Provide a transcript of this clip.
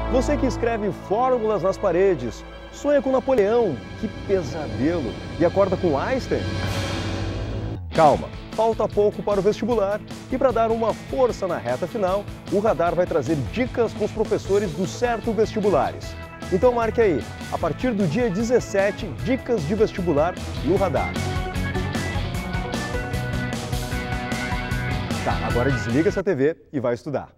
Você que escreve fórmulas nas paredes, sonha com Napoleão, que pesadelo, e acorda com Einstein? Calma, falta pouco para o vestibular e para dar uma força na reta final, o Radar vai trazer dicas com os professores do Certo Vestibulares. Então marque aí, a partir do dia 17, dicas de vestibular no Radar. Tá, agora desliga essa TV e vai estudar.